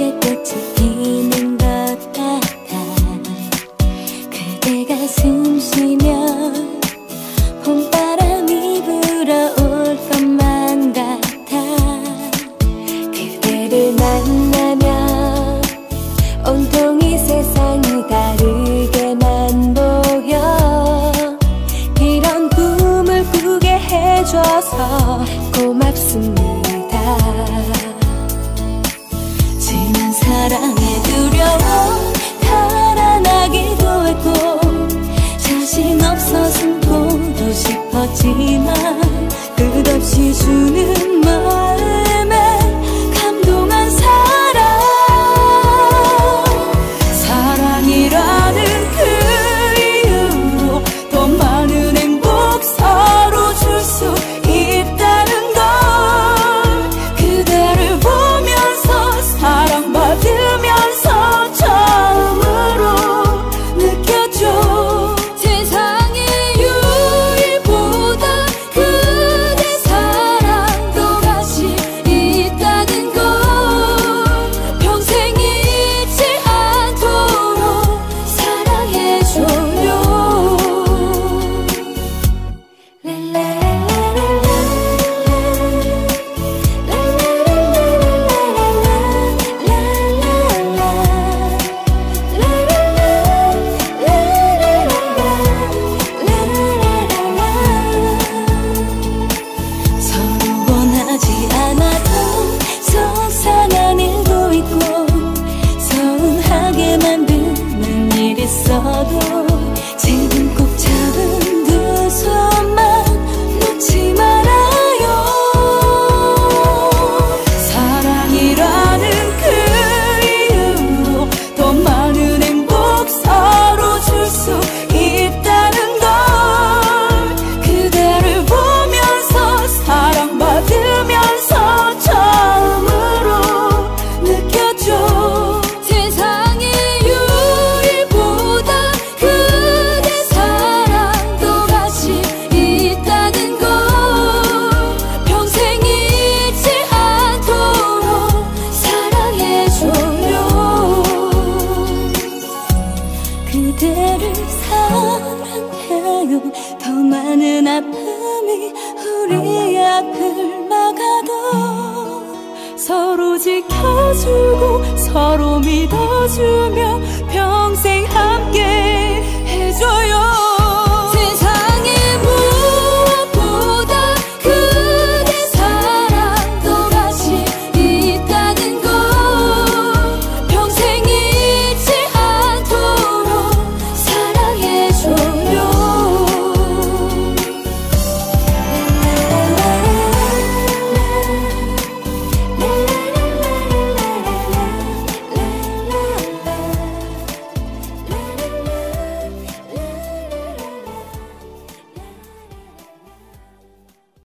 붉게 꽃이 피는 것 같아. 그대가 숨 쉬면 봄바람이 불어올 것만 같아. 그대를 만나면 온통이 세상이 다르게만 보여. 이런 꿈을 꾸게 해줘서 고맙습니다. 지난 사랑에 두려워 달아나기도 했고 자신 없어 숨고도 싶었지만 끝없이 주는 마음에 감동한 사랑. 사랑이라는 그 이유로 더 많은 행복 서로 줄 수 있다는 걸 그대를 보면서 사랑받으면서 처음으로 느꼈죠. 세상의 유일보다 그대 사랑도 같이 있다는 걸 평생 잊지 않도록 사랑해줘요. 서로 원하지 않아도 속상한 일도 있고 서운하게 만드는 일 있어도 지금 꼭 잡은 두 손만 놓지 말아요. 사랑이라는 그 이유로 더 많은 행복 서로 줄 수 있다는 걸 그대를 보면서 사랑받으면서 처음으로 느꼈죠. 세상의 유일보다 그대 사랑도 같이 있다는 걸 평생 잊지 않도록 사랑해줘요. 그대를 사랑해요. 더 많은 아픔이 우리 앞을 막아도 서로 지켜주고 서로 믿어주며 평생